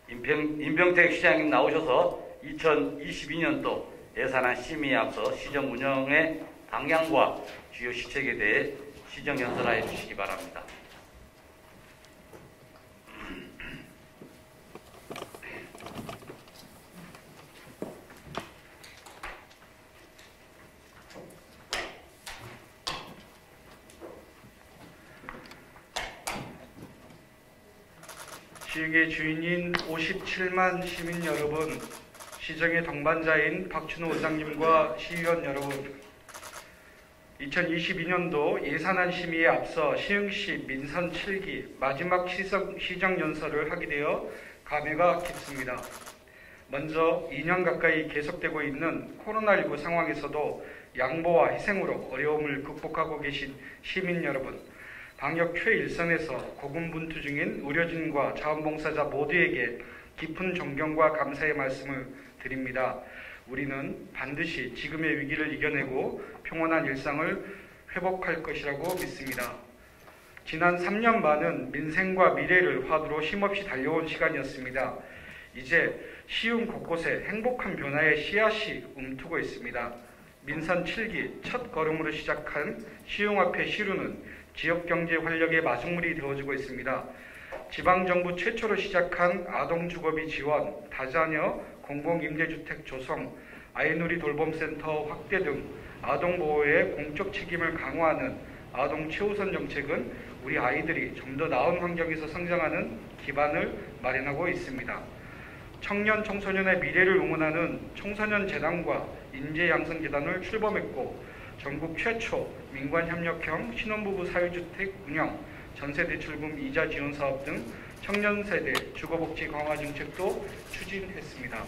임병택 시장님 나오셔서 2022년도 예산안 심의에 앞서 시정 운영의 방향과 주요 시책에 대해 시정 연설하여 주시기 바랍니다. 시흥의 주인인 57만 시민 여러분, 시정의 동반자인 박춘호 의장님과 시의원 여러분, 2022년도 예산안 심의에 앞서 시흥시 민선 7기 마지막 시정연설을 하게 되어 감회가 깊습니다. 먼저 2년 가까이 계속되고 있는 코로나19 상황에서도 양보와 희생으로 어려움을 극복하고 계신 시민 여러분, 방역 최일선에서 고군분투 중인 의료진과 자원봉사자 모두에게 깊은 존경과 감사의 말씀을 드립니다. 우리는 반드시 지금의 위기를 이겨내고 평온한 일상을 회복할 것이라고 믿습니다. 지난 3년 반은 민생과 미래를 화두로 쉼없이 달려온 시간이었습니다. 이제 시흥 곳곳에 행복한 변화의 씨앗이 움트고 있습니다. 민선 7기 첫 걸음으로 시작한 시흥 앞의 시루는 지역경제 활력의 마중물이 되어지고 있습니다. 지방정부 최초로 시작한 아동주거비 지원, 다자녀 공공임대주택 조성, 아이누리 돌봄센터 확대 등 아동보호의 공적 책임을 강화하는 아동 최우선 정책은 우리 아이들이 좀 더 나은 환경에서 성장하는 기반을 마련하고 있습니다. 청년 청소년의 미래를 응원하는 청소년재단과 인재양성재단을 출범했고 전국 최초 민관협력형 신혼부부 사회주택 운영, 전세대출금 이자 지원 사업 등 청년세대 주거복지 강화 정책도 추진했습니다.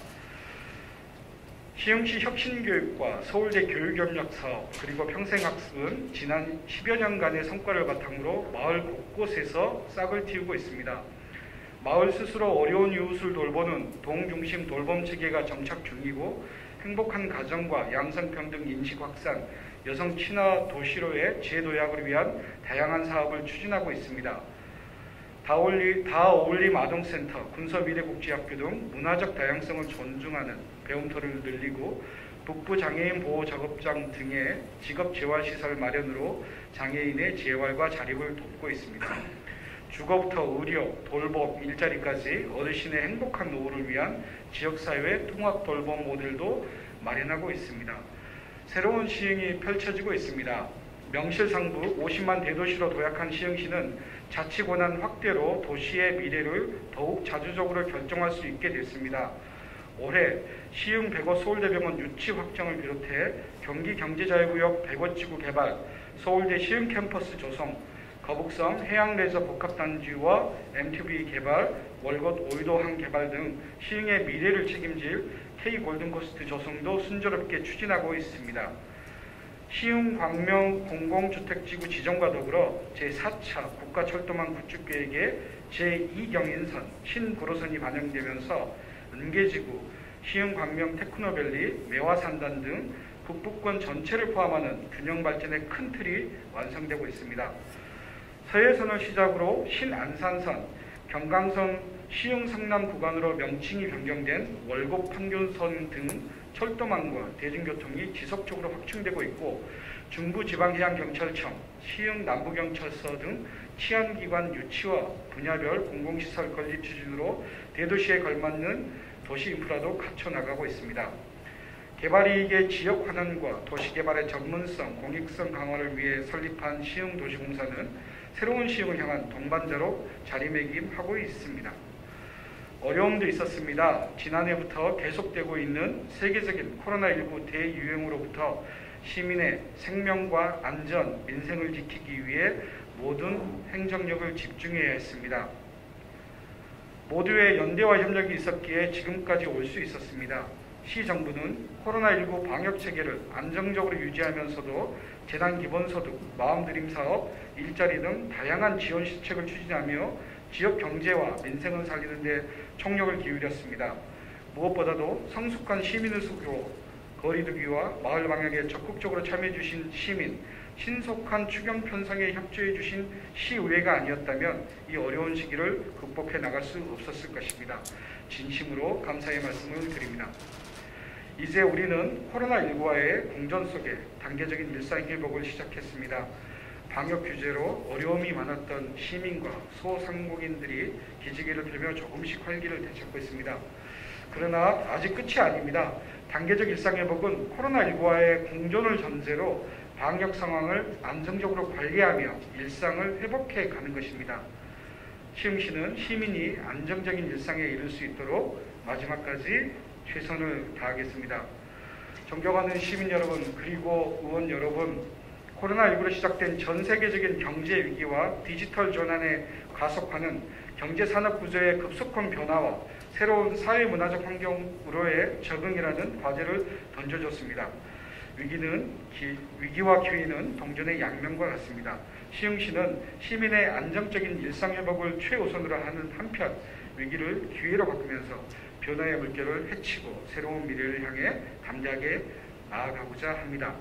시흥시 혁신교육과 서울대 교육협력사업 그리고 평생학습은 지난 10여 년간의 성과를 바탕으로 마을 곳곳에서 싹을 틔우고 있습니다. 마을 스스로 어려운 이웃을 돌보는 동중심 돌봄체계가 정착 중이고 행복한 가정과 양성평등 인식 확산, 여성 친화 도시로의 재도약을 위한 다양한 사업을 추진하고 있습니다. 다어울림 아동센터, 군서미래복지학교 등 문화적 다양성을 존중하는 배움터를 늘리고 북부장애인 보호작업장 등의 직업재활시설 마련으로 장애인의 재활과 자립을 돕고 있습니다. 주거부터 의료, 돌봄, 일자리까지 어르신의 행복한 노후를 위한 지역사회 통합 돌봄 모델도 마련하고 있습니다. 새로운 시흥이 펼쳐지고 있습니다. 명실상부 50만 대도시로 도약한 시흥시는 자치권한 확대로 도시의 미래를 더욱 자주적으로 결정할 수 있게 됐습니다. 올해 시흥 백어 서울대병원 유치 확정을 비롯해 경기경제자유구역 백어지구 개발, 서울대 시흥 캠퍼스 조성, 거북선 해양레저 복합단지와 MTB 개발, 월곶 오이도항 개발 등 시흥의 미래를 책임질 K골든코스트 조성도 순조롭게 추진하고 있습니다. 시흥 광명 공공주택지구 지정과 더불어 제4차 국가철도망 구축계획에 제2경인선 신구로선이 반영되면서 은계지구, 시흥 광명 테크노밸리, 매화산단 등 북부권 전체를 포함하는 균형발전의 큰 틀이 완성되고 있습니다. 서해선을 시작으로 신안산선, 경강선, 시흥 성남 구간으로 명칭이 변경된 월곶 판교선 등 철도망과 대중교통이 지속적으로 확충되고 있고 중부지방해양경찰청, 시흥 남부경찰서 등 치안기관 유치와 분야별 공공시설 건립 추진으로 대도시에 걸맞는 도시 인프라도 갖춰나가고 있습니다. 개발이익의 지역 환원과 도시개발의 전문성, 공익성 강화를 위해 설립한 시흥도시공사는 새로운 시흥을 향한 동반자로 자리매김하고 있습니다. 어려움도 있었습니다. 지난해부터 계속되고 있는 세계적인 코로나19 대유행으로부터 시민의 생명과 안전, 민생을 지키기 위해 모든 행정력을 집중해야 했습니다. 모두의 연대와 협력이 있었기에 지금까지 올 수 있었습니다. 시정부는 코로나19 방역체계를 안정적으로 유지하면서도 재난기본소득, 마음드림사업, 일자리 등 다양한 지원 시책을 추진하며 지역 경제와 민생을 살리는 데 총력을 기울였습니다. 무엇보다도 성숙한 시민의식으로 거리두기와 마을 방역에 적극적으로 참여해 주신 시민, 신속한 추경 편성에 협조해 주신 시의회가 아니었다면 이 어려운 시기를 극복해 나갈 수 없었을 것입니다. 진심으로 감사의 말씀을 드립니다. 이제 우리는 코로나19와의 공전 속에 단계적인 일상회복을 시작했습니다. 방역 규제로 어려움이 많았던 시민과 소상공인들이 기지개를 펴며 조금씩 활기를 되찾고 있습니다. 그러나 아직 끝이 아닙니다. 단계적 일상회복은 코로나19와의 공존을 전제로 방역 상황을 안정적으로 관리하며 일상을 회복해 가는 것입니다. 시흥시는 시민이 안정적인 일상에 이를 수 있도록 마지막까지 최선을 다하겠습니다. 존경하는 시민 여러분 그리고 의원 여러분, 코로나19로 시작된 전 세계적인 경제 위기와 디지털 전환의 가속화는 경제 산업 구조의 급속한 변화와 새로운 사회 문화적 환경으로의 적응이라는 과제를 던져줬습니다. 위기와 기회는 동전의 양면과 같습니다. 시흥시는 시민의 안정적인 일상회복을 최우선으로 하는 한편 위기를 기회로 바꾸면서 변화의 물결을 헤치고 새로운 미래를 향해 담대하게 나아가고자 합니다.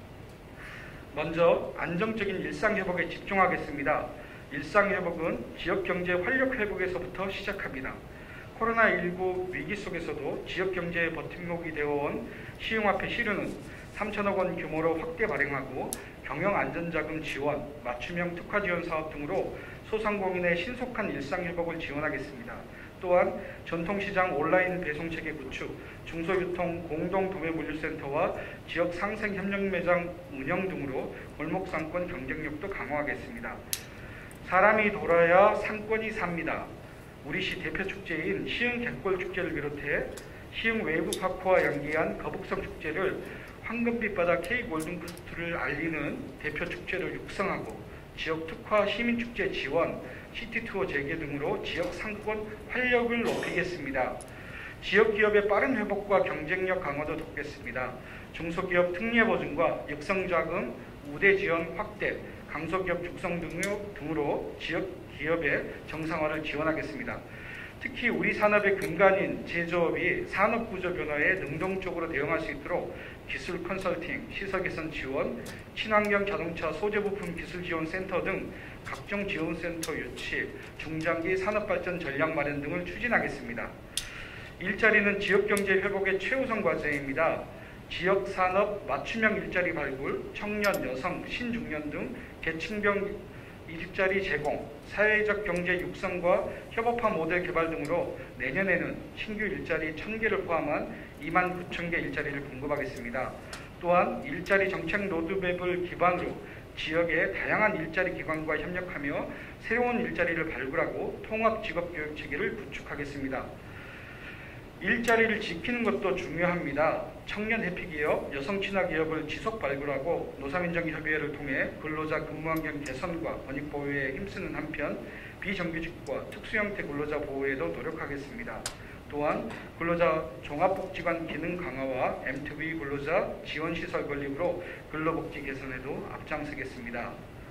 먼저 안정적인 일상회복에 집중하겠습니다. 일상회복은 지역경제 활력회복에서부터 시작합니다. 코로나19 위기 속에서도 지역경제의 버팀목이 되어온 시흥화폐 시류는 3천억 원 규모로 확대 발행하고 경영안전자금 지원, 맞춤형 특화지원 사업 등으로 소상공인의 신속한 일상회복을 지원하겠습니다. 또한 전통시장 온라인 배송체계 구축, 중소유통 공동도매물류센터와 지역 상생협력매장 운영 등으로 골목상권 경쟁력도 강화하겠습니다. 사람이 돌아야 상권이 삽니다. 우리시 대표축제인 시흥 갯골축제를 비롯해 시흥 웨이브파크와 연계한 거북선 축제를 황금빛바다 K골든코스트를 알리는 대표축제를 육성하고 지역 특화 시민축제 지원, 시티투어 재개 등으로 지역 상권 활력을 높이겠습니다. 지역기업의 빠른 회복과 경쟁력 강화도 돕겠습니다. 중소기업 특례 보증과 육성자금, 우대 지원 확대, 강소기업 육성 등으로 지역기업의 정상화를 지원하겠습니다. 특히 우리 산업의 근간인 제조업이 산업구조 변화에 능동적으로 대응할 수 있도록 기술 컨설팅, 시설개선 지원, 친환경 자동차 소재부품 기술지원센터 등 각종 지원센터 유치, 중장기 산업발전 전략 마련 등을 추진하겠습니다. 일자리는 지역경제 회복의 최우선 과제입니다. 지역산업 맞춤형 일자리 발굴, 청년, 여성, 신중년 등 계층별 일자리 제공, 사회적 경제 육성과 협업화 모델 개발 등으로 내년에는 신규 일자리 1,000개를 포함한 29,000개 일자리를 공급하겠습니다. 또한 일자리 정책 로드맵을 기반으로 지역의 다양한 일자리 기관과 협력하며 새로운 일자리를 발굴하고 통합 직업교육 체계를 구축하겠습니다. 일자리를 지키는 것도 중요합니다. 청년 해피기업, 여성 친화 기업을 지속 발굴하고 노사민정협의회를 통해 근로자 근무환경 개선과 권익 보호에 힘쓰는 한편 비정규직과 특수형태 근로자 보호에도 노력하겠습니다. 또한 근로자 종합복지관 기능 강화와 M2B 근로자 지원시설 건립으로 근로복지 개선에도 앞장서겠습니다.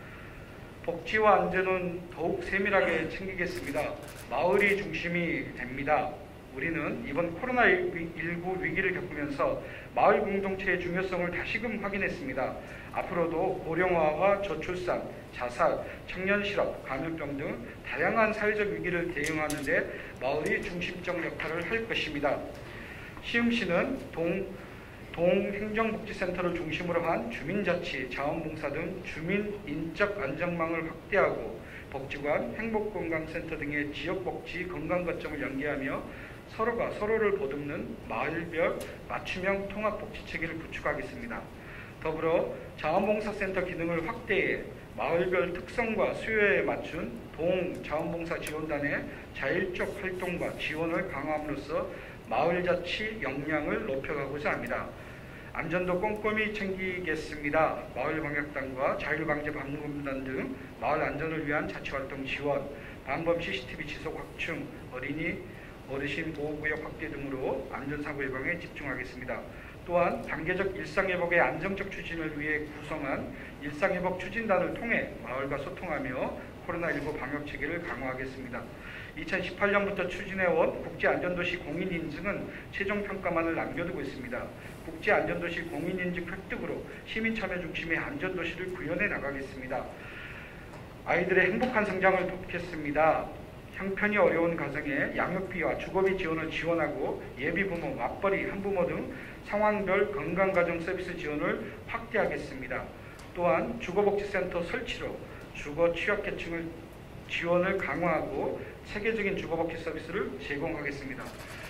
복지와 안전은 더욱 세밀하게 챙기겠습니다. 마을이 중심이 됩니다. 우리는 이번 코로나19 위기를 겪으면서 마을 공동체의 중요성을 다시금 확인했습니다. 앞으로도 고령화와 저출산, 자살, 청년 실업, 감염병 등 다양한 사회적 위기를 대응하는 데 마을이 중심적 역할을 할 것입니다. 시흥시는 동행정복지센터를 중심으로 한 주민자치, 자원봉사 등 주민 인적 안전망을 확대하고 복지관, 행복건강센터 등의 지역복지 건강거점을 연계하며 서로가 서로를 보듬는 마을별 맞춤형 통합복지체계를 구축하겠습니다. 더불어 자원봉사센터 기능을 확대해 마을별 특성과 수요에 맞춘 동자원봉사 지원단의 자율적 활동과 지원을 강화함으로써 마을자치 역량을 높여가고자 합니다. 안전도 꼼꼼히 챙기겠습니다. 마을방역단과 자율방재방문단 등 마을 안전을 위한 자치활동 지원, 방범 CCTV 지속 확충, 어르신 보호구역 확대 등으로 안전사고 예방에 집중하겠습니다. 또한 단계적 일상회복의 안정적 추진을 위해 구성한 일상회복 추진단을 통해 마을과 소통하며 코로나19 방역체계를 강화하겠습니다. 2018년부터 추진해온 국제안전도시 공인인증은 최종평가만을 남겨두고 있습니다. 국제안전도시 공인인증 획득으로 시민참여 중심의 안전도시를 구현해 나가겠습니다. 아이들의 행복한 성장을 돕겠습니다. 형편이 어려운 가정에 양육비와 주거비 지원을 지원하고 예비부모, 맞벌이, 한부모 등 상황별 건강가정 서비스 지원을 확대하겠습니다. 또한 주거복지센터 설치로 주거 취약계층을 지원을 강화하고 체계적인 주거복지 서비스를 제공하겠습니다.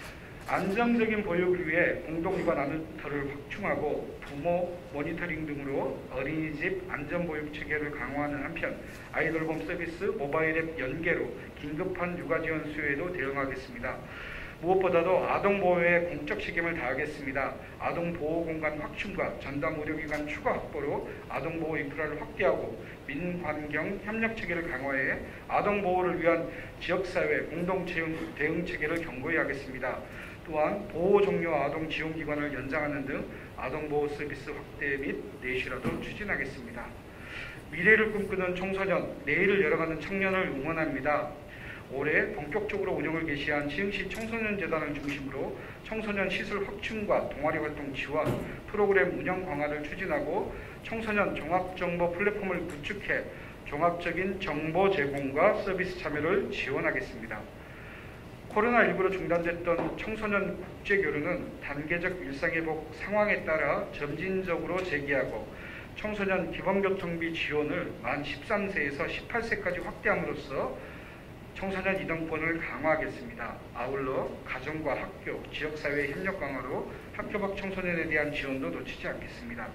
안정적인 보육을 위해 공동육아 나눔터를 확충하고 부모 모니터링 등으로 어린이집 안전보육체계를 강화하는 한편 아이돌봄 서비스 모바일 앱 연계로 긴급한 육아 지원 수요에도 대응하겠습니다. 무엇보다도 아동보호에 공적 책임을 다하겠습니다. 아동보호공간 확충과 전담 의료기관 추가 확보로 아동보호 인프라를 확대하고 민관경 협력체계를 강화해 아동보호를 위한 지역사회 공동대응체계를 견고히 하겠습니다. 또한 보호 종료 아동 지원기관을 연장하는 등 아동보호 서비스 확대 및 내실화도 추진하겠습니다. 미래를 꿈꾸는 청소년, 내일을 열어가는 청년을 응원합니다. 올해 본격적으로 운영을 개시한 시흥시 청소년재단을 중심으로 청소년 시설 확충과 동아리 활동 지원, 프로그램 운영 강화를 추진하고 청소년 종합정보 플랫폼을 구축해 종합적인 정보 제공과 서비스 참여를 지원하겠습니다. 코로나19로 중단됐던 청소년 국제교류는 단계적 일상회복 상황에 따라 점진적으로 재개하고 청소년 기본교통비 지원을 만 13세에서 18세까지 확대함으로써 청소년 이동권을 강화하겠습니다. 아울러 가정과 학교, 지역사회 협력 강화로 학교 밖 청소년에 대한 지원도 놓치지 않겠습니다.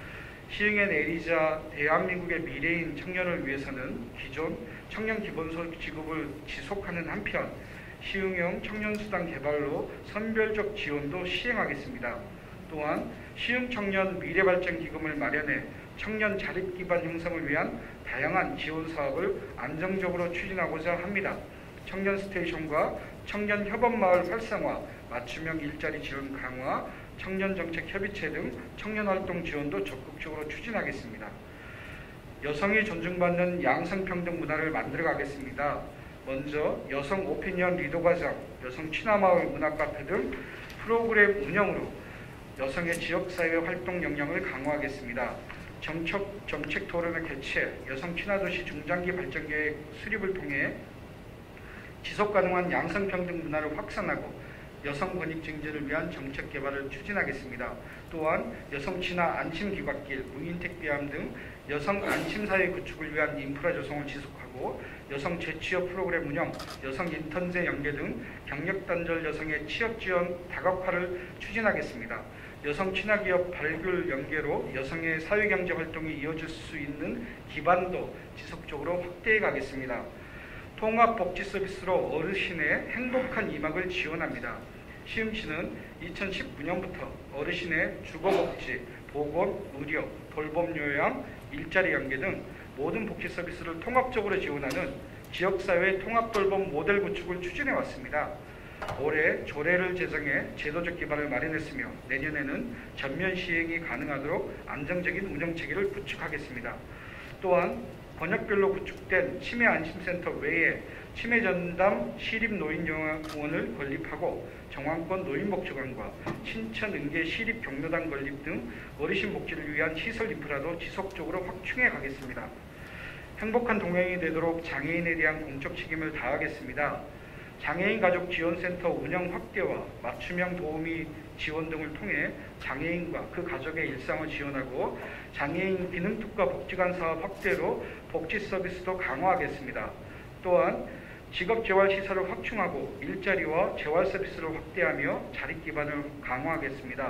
시흥에 내리자 대한민국의 미래인 청년을 위해서는 기존 청년 기본소득 지급을 지속하는 한편 시흥형 청년수당 개발로 선별적 지원도 시행하겠습니다. 또한 시흥 청년 미래발전기금을 마련해 청년 자립기반 형성을 위한 다양한 지원 사업을 안정적으로 추진하고자 합니다. 청년 스테이션과 청년 협업마을 활성화, 맞춤형 일자리 지원 강화, 청년정책협의체 등 청년활동 지원도 적극적으로 추진하겠습니다. 여성이 존중받는 양성평등 문화를 만들어가겠습니다. 먼저 여성 오피니언 리더과정, 여성 친화마을 문화카페 등 프로그램 운영으로 여성의 지역사회 활동 역량을 강화하겠습니다. 정책 토론을 개최, 여성 친화도시 중장기 발전계획 수립을 통해 지속가능한 양성평등 문화를 확산하고 여성 권익 증진을 위한 정책 개발을 추진하겠습니다. 또한 여성 친화 안심귀갓길, 무인택배함 등 여성 안심사회 구축을 위한 인프라 조성을 지속하고 여성 재취업 프로그램 운영, 여성 인턴제 연계 등 경력단절 여성의 취업 지원 다각화를 추진하겠습니다. 여성 친화기업 발굴 연계로 여성의 사회경제 활동이 이어질 수 있는 기반도 지속적으로 확대해 가겠습니다. 통합복지 서비스로 어르신의 행복한 이막을 지원합니다. 시흥시는 2019년부터 어르신의 주거복지, 보건, 의료, 돌봄요양, 일자리 연계 등 모든 복지 서비스를 통합적으로 지원하는 지역사회 통합돌봄 모델 구축을 추진해 왔습니다. 올해 조례를 제정해 제도적 기반을 마련했으며 내년에는 전면 시행이 가능하도록 안정적인 운영체계를 구축하겠습니다. 또한 번역별로 구축된 치매안심센터 외에 치매전담 시립노인요양원을 건립하고 정왕권 노인복지관과 신천은계 시립경로당 건립 등 어르신 복지를 위한 시설 인프라도 지속적으로 확충해 가겠습니다. 행복한 동행이 되도록 장애인에 대한 공적 책임을 다하겠습니다. 장애인 가족 지원센터 운영 확대와 맞춤형 도우미 지원 등을 통해 장애인과 그 가족의 일상을 지원하고 장애인 기능특화 복지관 사업 확대로 복지 서비스도 강화하겠습니다. 또한 직업재활시설을 확충하고 일자리와 재활 서비스를 확대하며 자립 기반을 강화하겠습니다.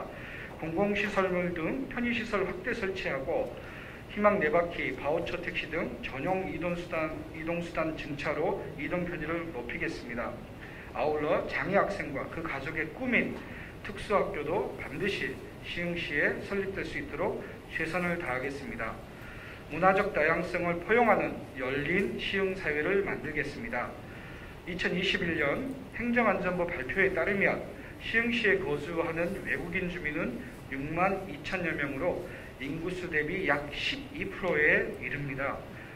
공공시설물 등 편의시설 확대 설치하고 희망 4바퀴, 바우처 택시 등 전용 이동수단 증차로 이동 편의를 높이겠습니다. 아울러 장애 학생과 그 가족의 꿈인 특수학교도 반드시 시흥시에 설립될 수 있도록 최선을 다하겠습니다. 문화적 다양성을 포용하는 열린 시흥사회를 만들겠습니다. 2021년 행정안전부 발표에 따르면 시흥시에 거주하는 외국인 주민은 6만 2천여 명으로 인구수 대비 약 12%에 이릅니다.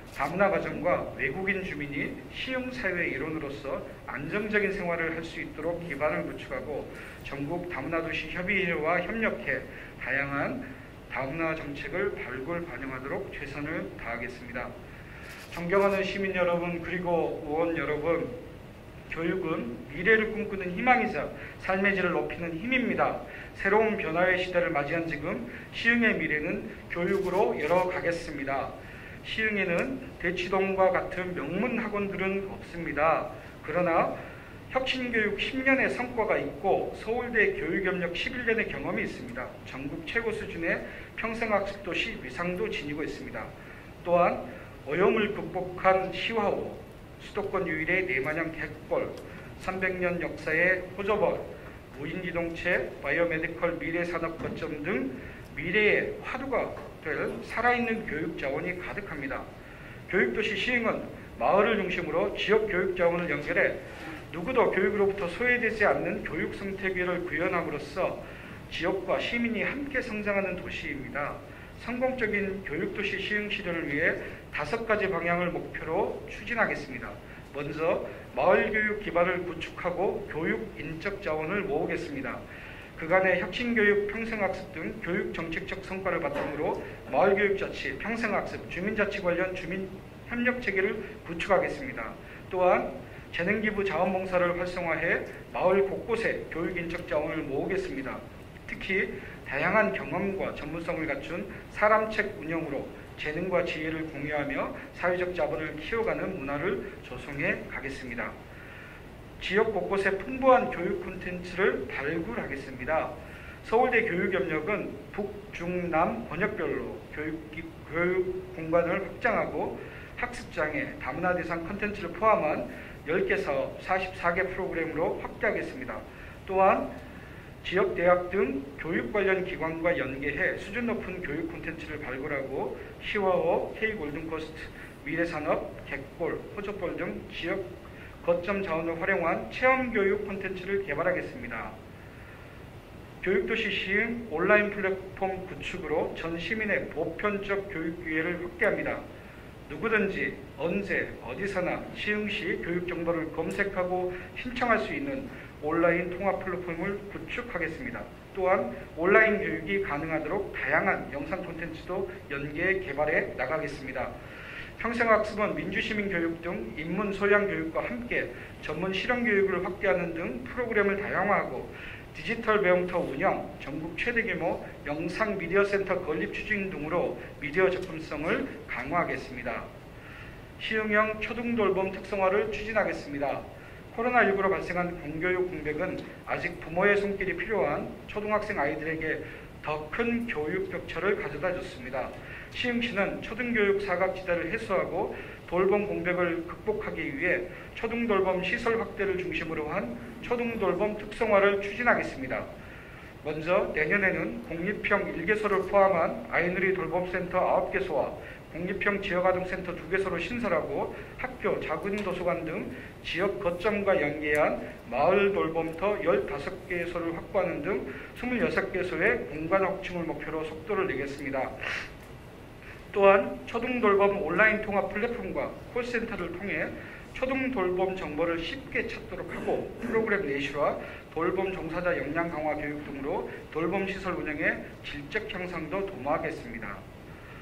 다문화 가정과 외국인 주민이 시흥사회의 일원으로서 안정적인 생활을 할 수 있도록 기반을 구축하고 전국 다문화도시 협의회와 협력해 다양한 다문화 정책을 발굴 반영하도록 최선을 다하겠습니다. 존경하는 시민 여러분, 그리고 의원 여러분, 교육은 미래를 꿈꾸는 희망이자 삶의 질을 높이는 힘입니다. 새로운 변화의 시대를 맞이한 지금 시흥의 미래는 교육으로 열어가겠습니다. 시흥에는 대치동과 같은 명문 학원들은 없습니다. 그러나 혁신교육 10년의 성과가 있고 서울대 교육협력 11년의 경험이 있습니다. 전국 최고 수준의 평생학습도시 위상도 지니고 있습니다. 또한 어려움을 극복한 시화호, 수도권 유일의 내마냥 객벌, 300년 역사의 호저벌, 무인기동체, 바이오메디컬 미래산업 거점 등 미래의 화두가 될 살아있는 교육자원이 가득합니다. 교육도시 시흥은 마을을 중심으로 지역 교육자원을 연결해 누구도 교육으로부터 소외되지 않는 교육 생태계를 구현함으로써 지역과 시민이 함께 성장하는 도시입니다. 성공적인 교육도시 시흥 실현을 위해 5가지 방향을 목표로 추진하겠습니다. 먼저 마을교육 기반을 구축하고 교육 인적 자원을 모으겠습니다. 그간의 혁신교육, 평생학습 등 교육정책적 성과를 바탕으로 마을교육자치, 평생학습, 주민자치 관련 주민협력체계를 구축하겠습니다. 또한 재능기부 자원봉사를 활성화해 마을 곳곳에 교육인적 자원을 모으겠습니다. 특히 다양한 경험과 전문성을 갖춘 사람책 운영으로 재능과 지혜를 공유하며 사회적 자본을 키워가는 문화를 조성해 가겠습니다. 지역 곳곳에 풍부한 교육 콘텐츠를 발굴하겠습니다. 서울대 교육협력은 북, 중, 남 번역별로 교육 공간을 확장하고 학습장애, 다문화 대상 콘텐츠를 포함한 10개서 44개 프로그램으로 확대하겠습니다. 또한 지역 대학 등 교육 관련 기관과 연계해 수준 높은 교육 콘텐츠를 발굴하고 시화호, K골든코스트, 미래산업, 객골, 호저볼 등 지역 거점 자원을 활용한 체험교육 콘텐츠를 개발하겠습니다. 교육도시 시흥 온라인 플랫폼 구축으로 전 시민의 보편적 교육 기회를 확대합니다. 누구든지 언제 어디서나 시흥시 교육 정보를 검색하고 신청할 수 있는 온라인 통합 플랫폼을 구축하겠습니다. 또한 온라인 교육이 가능하도록 다양한 영상 콘텐츠도 연계 개발해 나가겠습니다. 평생학습은 민주시민교육 등 인문소양교육과 함께 전문 실용교육을 확대하는 등 프로그램을 다양화하고 디지털 배움터 운영, 전국 최대 규모 영상 미디어 센터 건립 추진 등으로 미디어 접근성을 강화하겠습니다. 시흥형 초등돌봄 특성화를 추진하겠습니다. 코로나19로 발생한 공교육 공백은 아직 부모의 손길이 필요한 초등학생 아이들에게 더 큰 교육 격차를 가져다 줬습니다. 시흥시는 초등교육 사각지대를 해소하고 돌봄 공백을 극복하기 위해 초등돌봄 시설 확대를 중심으로 한 초등돌봄 특성화를 추진하겠습니다. 먼저 내년에는 공립형 1개소를 포함한 아이누리 돌봄센터 9개소와 공립형 지역아동센터 2개소를 신설하고 학교, 작은 도서관 등 지역 거점과 연계한 마을 돌봄터 15개소를 확보하는 등 26개소의 공간 확충을 목표로 속도를 내겠습니다. 또한 초등돌봄 온라인 통합 플랫폼과 콜센터를 통해 초등돌봄 정보를 쉽게 찾도록 하고 프로그램 내실화, 돌봄 종사자 역량 강화 교육 등으로 돌봄시설 운영의 질적 향상도 도모하겠습니다.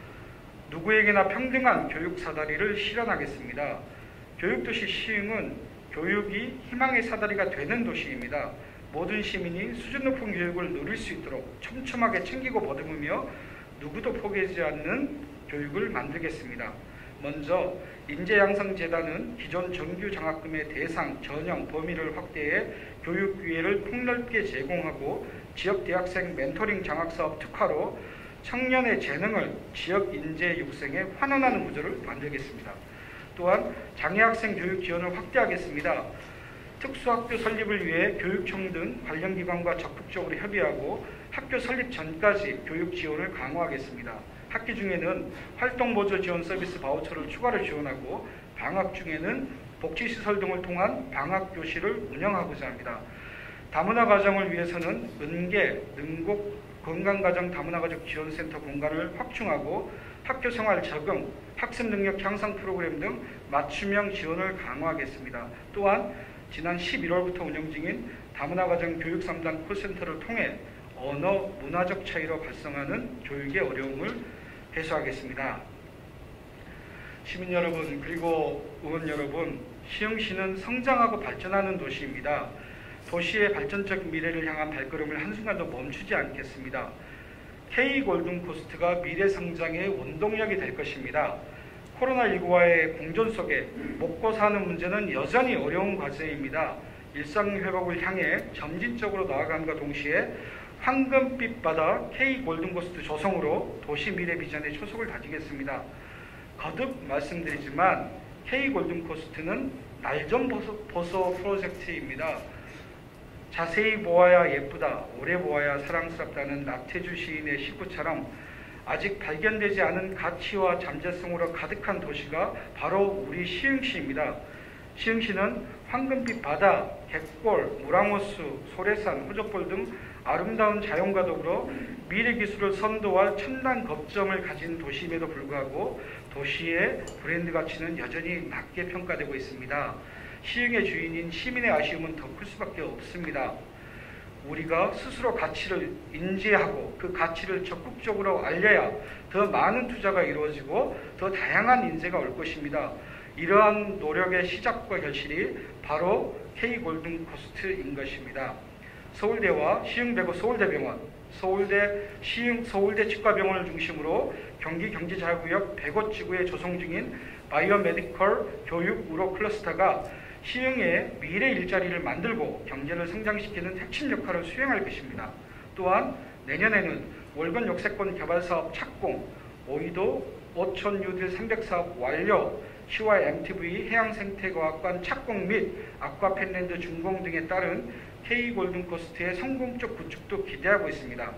누구에게나 평등한 교육 사다리를 실현하겠습니다. 교육도시 시흥은 교육이 희망의 사다리가 되는 도시입니다. 모든 시민이 수준 높은 교육을 누릴 수 있도록 촘촘하게 챙기고 보듬으며 누구도 포기하지 않는 교육을 만들겠습니다. 먼저 인재양성재단은 기존 정규 장학금의 대상, 전형, 범위를 확대해 교육 기회를 폭넓게 제공하고 지역 대학생 멘토링 장학사업 특화로 청년의 재능을 지역 인재 육성에 환원하는 구조를 만들겠습니다. 또한 장애학생 교육 지원을 확대하겠습니다. 특수학교 설립을 위해 교육청 등 관련 기관과 적극적으로 협의하고 학교 설립 전까지 교육 지원을 강화하겠습니다. 학기 중에는 활동보조 지원 서비스 바우처를 추가로 지원하고 방학 중에는 복지시설 등을 통한 방학교실을 운영하고자 합니다. 다문화 가정을 위해서는 은계, 능곡, 건강가정 다문화가족 지원센터 공간을 확충하고 학교 생활 적응, 학습 능력 향상 프로그램 등 맞춤형 지원을 강화하겠습니다. 또한 지난 11월부터 운영 중인 다문화가정 교육 3단 콜센터를 통해 언어, 문화적 차이로 발생하는 교육의 어려움을 해소하겠습니다. 시민 여러분, 그리고 의원 여러분, 시흥시는 성장하고 발전하는 도시입니다. 도시의 발전적 미래를 향한 발걸음을 한순간도 멈추지 않겠습니다. K-골든코스트가 미래 성장의 원동력이 될 것입니다. 코로나19와의 공존 속에 먹고 사는 문제는 여전히 어려운 과제입니다. 일상회복을 향해 점진적으로 나아감과 동시에 황금빛 바다 K-골든코스트 조성으로 도시 미래 비전의 초석을 다지겠습니다. 거듭 말씀드리지만 K-골든코스트는 날 좀 보소 프로젝트입니다. 자세히 보아야 예쁘다, 오래 보아야 사랑스럽다는 나태주 시인의 시구처럼 아직 발견되지 않은 가치와 잠재성으로 가득한 도시가 바로 우리 시흥시입니다. 시흥시는 황금빛 바다, 갯골, 무랑호수, 소래산, 호족벌 등 아름다운 자연과 더불어 미래 기술을 선도할 첨단 거점을 가진 도시임에도 불구하고 도시의 브랜드 가치는 여전히 낮게 평가되고 있습니다. 시흥의 주인인 시민의 아쉬움은 더 클 수밖에 없습니다. 우리가 스스로 가치를 인지하고 그 가치를 적극적으로 알려야 더 많은 투자가 이루어지고 더 다양한 인재가 올 것입니다. 이러한 노력의 시작과 결실이 바로 K-골든코스트인 것입니다. 서울대와 시흥대구 서울대병원, 서울대 시흥 서울대 치과병원을 중심으로 경기 경제자유구역 105지구에 조성 중인 바이오메디컬 교육 의료 클러스터가 시흥의 미래 일자리를 만들고 경제를 성장시키는 핵심 역할을 수행할 것입니다. 또한 내년에는 월간 역세권 개발사업 착공, 오이도 오천 뉴딜 300사업 완료, 시와 MTV 해양생태과학관 착공 및 아쿠아펜랜드 준공 등에 따른 K-골든코스트의 성공적 구축도 기대하고 있습니다.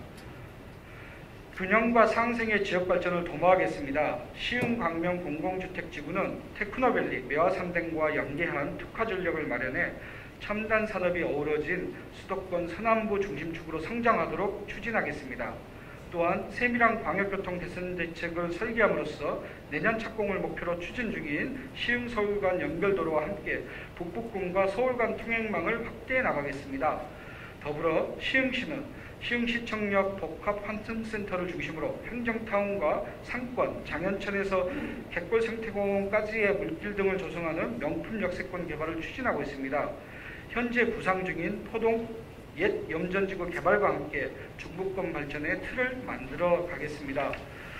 균형과 상생의 지역 발전을 도모하겠습니다. 시흥 광명 공공주택지구는 테크노밸리 매화산댕과 연계한 특화 전력을 마련해 첨단 산업이 어우러진 수도권 서남부 중심축으로 성장하도록 추진하겠습니다. 또한 세밀한 광역교통 개선 대책을 설계함으로써 내년 착공을 목표로 추진 중인 시흥 서울 간 연결도로와 함께 북부권과 서울 간 통행망을 확대해 나가겠습니다. 더불어 시흥시는 시흥시청역 복합환승센터를 중심으로 행정타운과 상권, 장현천에서 갯골생태공원까지의 물길 등을 조성하는 명품 역세권 개발을 추진하고 있습니다. 현재 구상 중인 포동 옛 염전지구 개발과 함께 중부권 발전의 틀을 만들어 가겠습니다.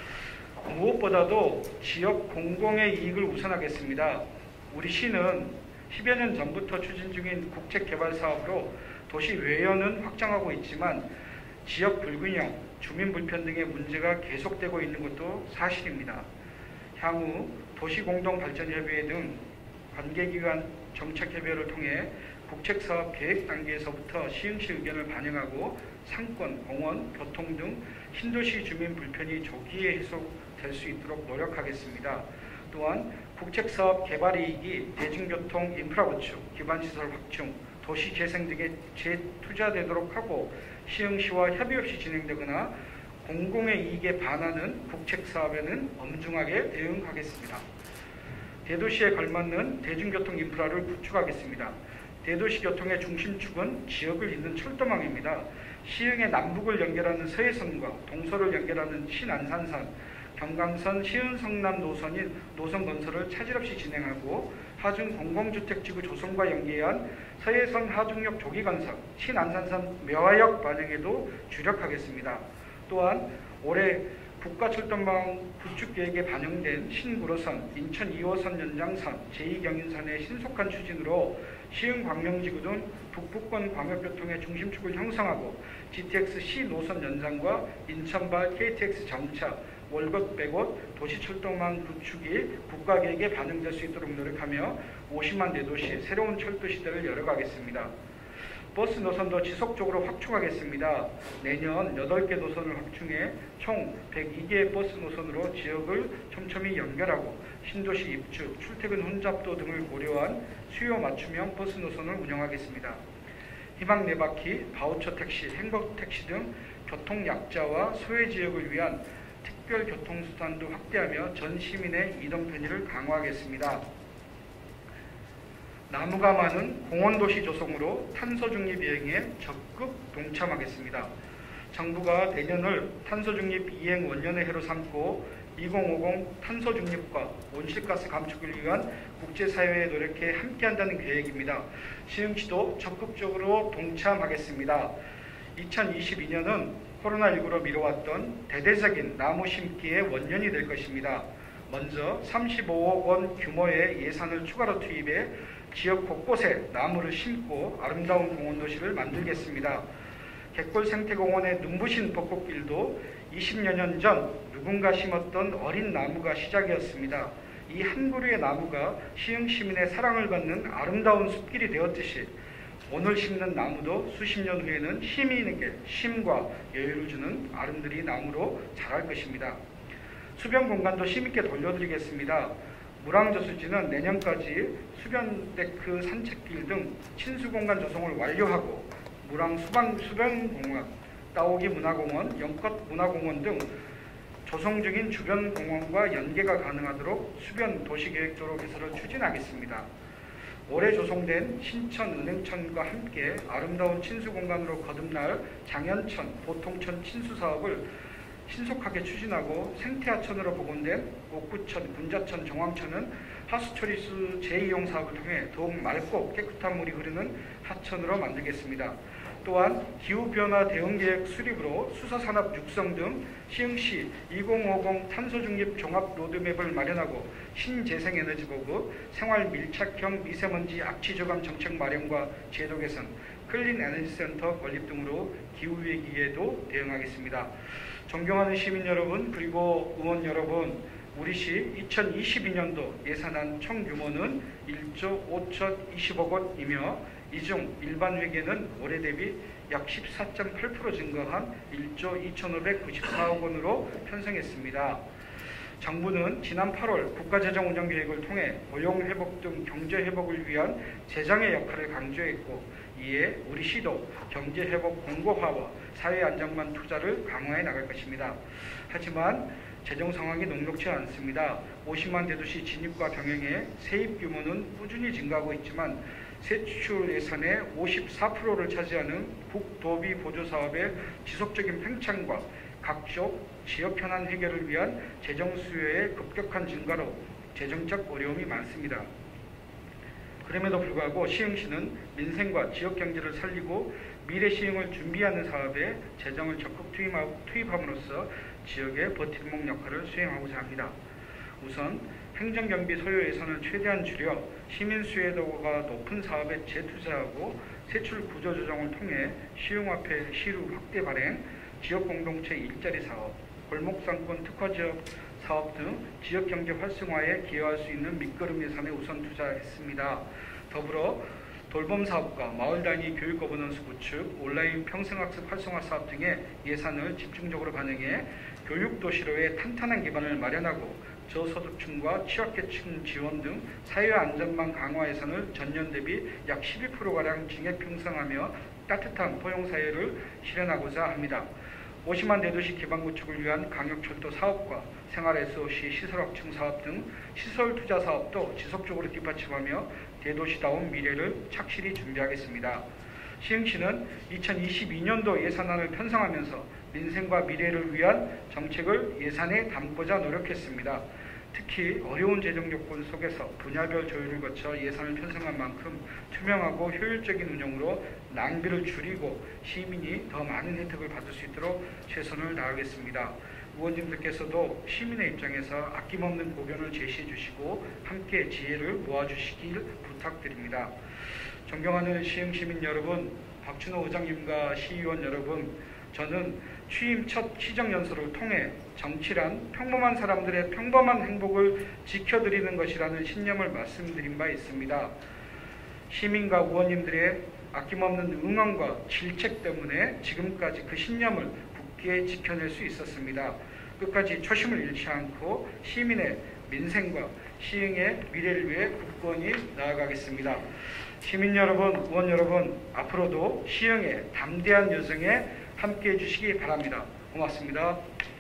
무엇보다도 지역 공공의 이익을 우선하겠습니다. 우리 시는 10여 년 전부터 추진 중인 국책개발 사업으로 도시 외연은 확장하고 있지만 지역 불균형, 주민 불편 등의 문제가 계속되고 있는 것도 사실입니다. 향후 도시공동발전협의회 등 관계기관 정책협의회를 통해 국책사업 계획 단계에서부터 시흥시 의견을 반영하고 상권, 공원, 교통 등 신도시 주민 불편이 조기에 해소될 수 있도록 노력하겠습니다. 또한 국책사업 개발이익이 대중교통 인프라 구축, 기반시설 확충, 도시 재생 등에 재투자되도록 하고 시흥시와 협의 없이 진행되거나 공공의 이익에 반하는 국책사업에는 엄중하게 대응하겠습니다. 대도시에 걸맞는 대중교통 인프라를 구축하겠습니다. 대도시 교통의 중심축은 지역을 잇는 철도망입니다. 시흥의 남북을 연결하는 서해선과 동서를 연결하는 신안산선, 경강선 시흥성남 노선인 노선 건설을 차질 없이 진행하고 하중 공공주택지구 조성과 연계한 서해선 하중역 조기 건설, 신안산선 매화역 반영에도 주력하겠습니다. 또한 올해 국가철도망 구축계획에 반영된 신구로선, 인천 2호선 연장선, 제2경인선의 신속한 추진으로 시흥광명지구 등 북부권 광역교통의 중심축을 형성하고 GTX C 노선 연장과 인천발 KTX 정차, 월곶 백옷 도시철도망 구축이 국가계획에 반영될 수 있도록 노력하며 50만 대도시 새로운 철도 시대를 열어가겠습니다. 버스 노선도 지속적으로 확충하겠습니다. 내년 8개 노선을 확충해 총 102개의 버스 노선으로 지역을 촘촘히 연결하고 신도시 입주, 출퇴근 혼잡도 등을 고려한 수요 맞춤형 버스 노선을 운영하겠습니다. 희망 4바퀴, 바우처 택시, 행복 택시 등 교통 약자와 소외 지역을 위한 특별 교통수단도 확대하며 전 시민의 이동 편의를 강화하겠습니다. 나무가 많은 공원도시 조성으로 탄소중립 이행에 적극 동참하겠습니다. 정부가 내년을 탄소중립 이행 원년의 해로 삼고 2050 탄소중립과 온실가스 감축을 위한 국제사회에 노력해 함께한다는 계획입니다. 시흥시도 적극적으로 동참하겠습니다. 2022년은 코로나19로 미뤄왔던 대대적인 나무 심기의 원년이 될 것입니다. 먼저 35억 원 규모의 예산을 추가로 투입해 지역 곳곳에 나무를 심고 아름다운 공원도시를 만들겠습니다. 갯골생태공원의 눈부신 벚꽃길도 20여 년 전 누군가 심었던 어린 나무가 시작이었습니다. 이 한 그루의 나무가 시흥 시민의 사랑을 받는 아름다운 숲길이 되었듯이 오늘 심는 나무도 수십 년 후에는 시민에게 쉼과 여유를 주는 아름드리 나무로 자랄 것입니다. 수변 공간도 힘있게 돌려드리겠습니다. 물왕저수지는 내년까지 수변데크 산책길 등 친수공간 조성을 완료하고 물왕 수변공원, 따오기 문화공원, 영껏 문화공원 등 조성 중인 주변 공원과 연계가 가능하도록 수변 도시계획도로 개설을 추진하겠습니다. 올해 조성된 신천 은행천과 함께 아름다운 친수공간으로 거듭날 장현천, 보통천 친수사업을 신속하게 추진하고 생태하천으로 복원된 옥구천, 군자천, 정왕천은 하수처리수 재이용 사업을 통해 더욱 맑고 깨끗한 물이 흐르는 하천으로 만들겠습니다. 또한 기후변화 대응계획 수립으로 수서산업 육성 등 시흥시 2050 탄소중립 종합 로드맵을 마련하고 신재생에너지 보급, 생활밀착형 미세먼지 악취저감 정책 마련과 제도 개선, 클린에너지센터 건립 등으로 기후위기에도 대응하겠습니다. 존경하는 시민 여러분 그리고 의원 여러분, 우리시 2022년도 예산안 총 규모는 1조 5,020억 원이며 이 중 일반 회계는 올해 대비 약 14.8% 증가한 1조 2,594억 원으로 편성했습니다. 정부는 지난 8월 국가재정운영계획을 통해 고용회복 등 경제회복을 위한 재정의 역할을 강조했고, 이에 우리 시도 경제회복 공고화와 사회안정망 투자를 강화해 나갈 것입니다. 하지만 재정 상황이 녹록지 않습니다. 50만 대도시 진입과 병행해 세입 규모는 꾸준히 증가하고 있지만 세출 예산의 54%를 차지하는 국도비 보조 사업의 지속적인 팽창과 각종 지역 현안 해결을 위한 재정 수요의 급격한 증가로 재정적 어려움이 많습니다. 그럼에도 불구하고 시흥시는 민생과 지역 경제를 살리고 미래 시흥을 준비하는 사업에 재정을 적극 투입함으로써 지역의 버팀목 역할을 수행하고자 합니다. 우선 행정경비 소요 예산을 최대한 줄여 시민 수혜도가 높은 사업에 재투자하고 세출 구조 조정을 통해 시흥화폐 시루 확대 발행, 지역 공동체 일자리 사업, 골목상권 특화지역 사업 등 지역경제 활성화에 기여할 수 있는 밑거름 예산에 우선 투자했습니다. 더불어 돌봄사업과 마을단위 교육거버넌스 구축, 온라인 평생학습 활성화 사업 등의 예산을 집중적으로 반영해 교육도시로의 탄탄한 기반을 마련하고 저소득층과 취약계층 지원 등 사회안전망 강화 예산을 전년 대비 약 12%가량 증액 형성하며 따뜻한 포용사회를 실현하고자 합니다. 50만 대도시 기반 구축을 위한 강역철도 사업과 생활 SOC 시설 확충 사업 등 시설 투자 사업도 지속적으로 뒷받침하며 대도시다운 미래를 착실히 준비하겠습니다. 시흥시는 2022년도 예산안을 편성하면서 민생과 미래를 위한 정책을 예산에 담고자 노력했습니다. 특히 어려운 재정 요건 속에서 분야별 조율을 거쳐 예산을 편성한 만큼 투명하고 효율적인 운영으로 낭비를 줄이고 시민이 더 많은 혜택을 받을 수 있도록 최선을 다하겠습니다. 의원님들께서도 시민의 입장에서 아낌없는 고견을 제시해 주시고 함께 지혜를 모아주시길 부탁드립니다. 존경하는 시흥 시민 여러분, 박준호 의장님과 시의원 여러분, 저는 취임 첫 시정연설을 통해 정치란 평범한 사람들의 평범한 행복을 지켜드리는 것이라는 신념을 말씀드린 바 있습니다. 시민과 의원님들의 아낌없는 응원과 질책 때문에 지금까지 그 신념을 굳게 지켜낼 수 있었습니다. 끝까지 초심을 잃지 않고 시민의 민생과 시흥의 미래를 위해 굳건히 나아가겠습니다. 시민 여러분, 의원 여러분, 앞으로도 시흥의 담대한 여정에 함께해 주시기 바랍니다. 고맙습니다.